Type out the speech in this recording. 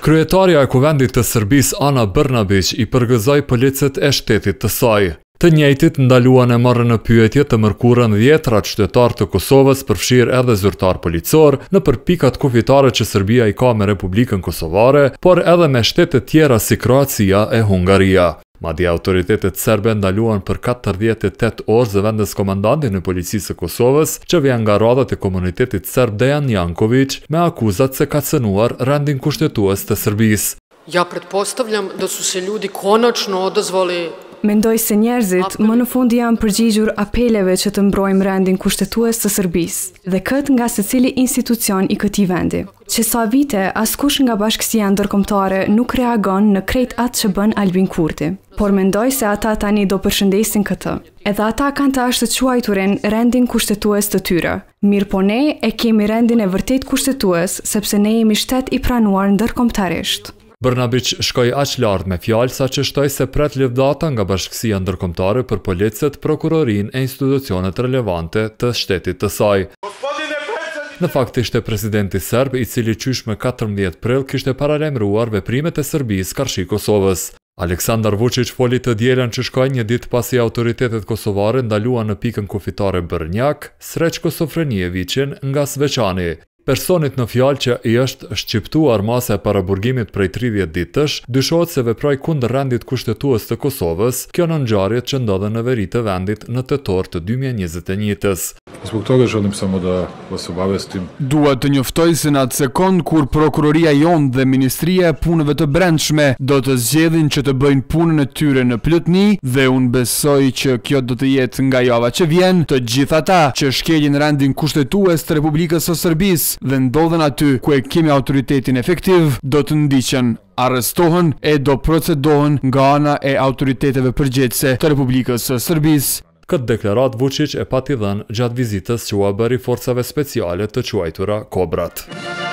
Kryetaria e Kuvendit të Serbisë Ana Brnabić i përgëzoi policët e shtetit të saj. Të njëjtit ndaluan e marrën në pyetje të mërkurën 10 qytetarë të Kosovës, përfshirë edhe zyrtar policor, nëpër pikat kufitare që Serbia i ka me Republikën Kosovare, por edhe me shtete tjera si Kroacia e Hungaria. Madje autoritetet serbe ndaluan për 48 orë zëvendës komandantin e policisë së Kosovës, që vjen nga radhat e komunitetit serb Dejan Janković, me akuzat se ka cënuar rendin kushtetues të Serbisë. Ja pretpostavljam da su se ljudi konačno odazvali. Mendoj se njerëzit më në fund janë përgjigjur apeleve që të mbrojmë rendin kushtetues të Serbisë, dhe këtë nga secili institucion i këtij vendi. Që sa vite, askush nga bashkësia ndërkombëtare nuk reagon në krejt atë që bën Albin Kurti. Por mendoj se ata tani do përshëndesin këtë. Edhe ata kanë të ashtëquajturin rendin kushtetues të tyre. Mirë po ne e kemi rendin e vërtet kushtetues, sepse ne jemi shtet i pranuar ndërkombëtarisht. Brnabić shkoi aq lart me fjalë sa që shtoi se pret lëvdata nga bashkësia ndërkombëtare për policët, prokurorinë e institucionet relevante të shtetit të saj. Në fakt ishte presidenti serb i cili qysh me 14 prill kishte paralajmëruar veprimet e Serbisë karshi Kosovës. Aleksandar Vučić foli të dielën që shkoi një ditë pasi autoritetet kosovare ndaluan në pikën kufitare Brnjak Srećko Sofronijevićin nga Sveçani. Personit në fjalë që i është shqiptuar masa e paraburgimit prej 30 ditësh, dyshohet se veproi kundër rendit kushtetues të Kosovës, kjo në ngjarjet që ndodhen në veri të vendit në tetor të 2021-s. Zbog toga želim samo da vas obavestim. Dua të njoftoj se në atë sekond kur prokuroria jonë dhe Ministria e Punëve të Brendshme do të zgjedhin që të bëjnë punën e tyre në plotni, dhe unë besoj që kjo do të jetë nga java që vjen, të gjithë ata që shkelin rendin kushtetues të Republikës së Serbisë dhe ndodhen aty ku e kemi autoritetin efektiv, do të ndiqen, arrestohen e do procedohen nga ana e autoriteteve përgjegjëse të Republikës së Serbisë. Këtë deklarat Vučić e pati dhënë gjatë vizitës që u bëri forcave speciale të quajtura Kobrat.